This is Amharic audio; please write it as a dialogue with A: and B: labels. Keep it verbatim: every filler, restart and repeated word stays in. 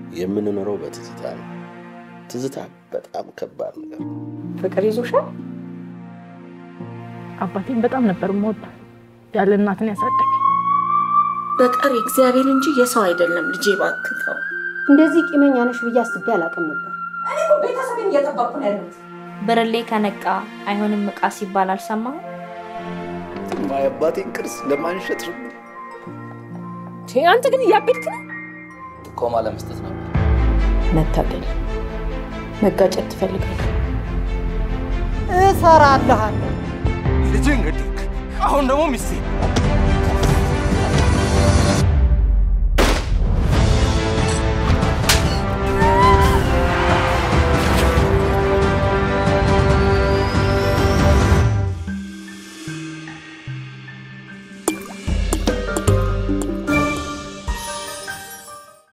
A: የምንኖረው በትዝታ ነው ትዝታ በጣም ከባድ ነገር
B: ፍቅር ይዞሻል አባቴን በጣም ነበር ሞት ያለ እናትን ያሳደገ
C: በቀር እግዚአብሔር እንጂ የሰው አይደለም ልጄ ባክተው
D: እንደዚህ ቂመኛ ነሽ ብዬ አስቤ አላቀም ነበር
C: እኔ እኮ ቤተሰብን እየጠበቅኩ ነው ያለሁት
E: በረሌ ከነቃ አይሆንም መቃ ሲባል አልሰማህ
A: ማያባቴን ቅርስ ለማንሸጥ
B: አንተ ግን ያብድክ ነው
F: ኮማ ለመስጠት ነበር
B: መታገል መጋጨት ትፈልጋለህ
G: እሰራለሁ
H: ልጅ እንግዲህ አሁን ደግሞ ሚስቴ